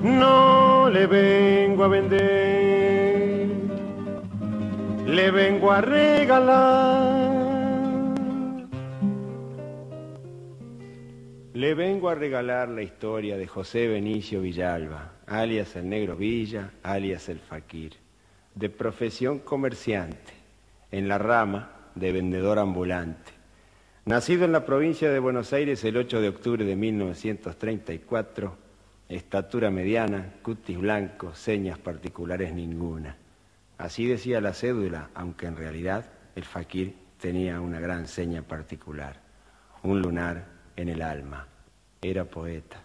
No le vengo a vender, le vengo a regalar. Le vengo a regalar la historia de José Benicio Villalba, alias el Negro Villa, alias el Faquir, de profesión comerciante, en la rama de vendedor ambulante. Nacido en la provincia de Buenos Aires el 8 de octubre de 1934, estatura mediana, cutis blanco, señas particulares ninguna. Así decía la cédula, aunque en realidad el Faquir tenía una gran seña particular, un lunar en el alma. Era poeta.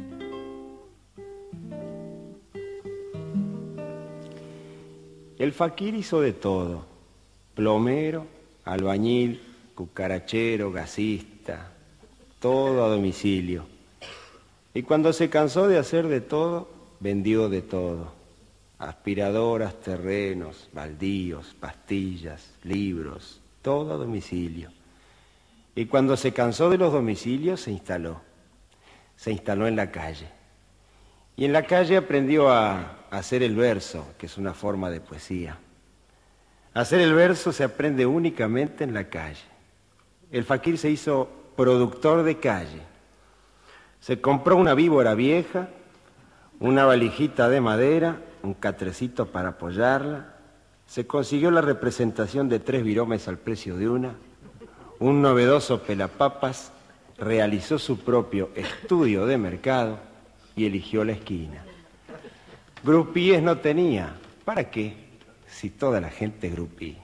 El Faquir hizo de todo: plomero, albañil, cucarachero, gasista, todo a domicilio. Y cuando se cansó de hacer de todo, vendió de todo: aspiradoras, terrenos, baldíos, pastillas, libros, todo a domicilio. Y cuando se cansó de los domicilios, se instaló en la calle. Y en la calle aprendió a hacer el verso, que es una forma de poesía. Hacer el verso se aprende únicamente en la calle. El Faquir se hizo productor de calle. Se compró una víbora vieja, una valijita de madera, un catrecito para apoyarla. Se consiguió la representación de 3 viromes al precio de una. Un novedoso pelapapas, realizó su propio estudio de mercado y eligió la esquina. Grupíes no tenía. ¿Para qué? Si toda la gente es grupí.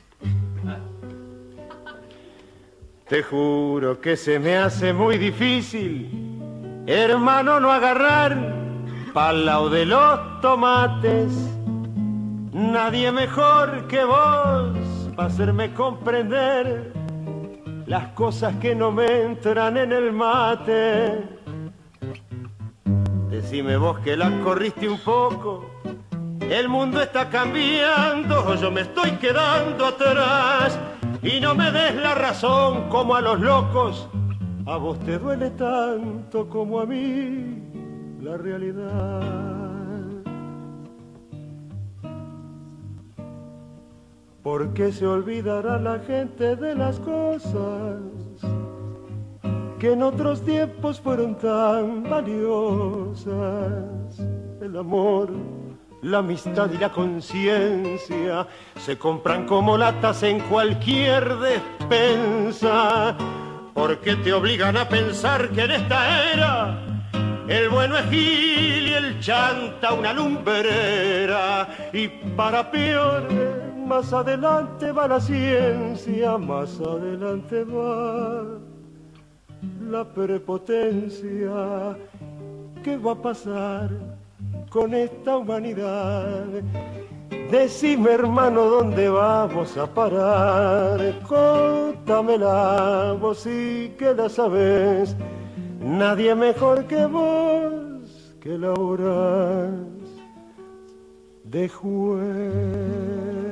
Te juro que se me hace muy difícil, hermano, no agarrar pa'l lado de los tomates. Nadie mejor que vos para hacerme comprender las cosas que no me entran en el mate. Decime vos que la corriste un poco, el mundo está cambiando, yo me estoy quedando atrás. Y no me des la razón como a los locos, a vos te duele tanto como a mí la realidad. ¿Por qué se olvidará la gente de las cosas que en otros tiempos fueron tan valiosas? El amor, la amistad y la conciencia se compran como latas en cualquier despensa. ¿Por qué te obligan a pensar que en esta era el bueno es Gil y el chanta una lumbrera? Y para peor, más adelante va la ciencia, más adelante va la prepotencia. ¿Qué va a pasar con esta humanidad? Decime, hermano, ¿dónde vamos a parar? Contámela, vos sí que la sabés. Nadie mejor que vos que laburás de juez.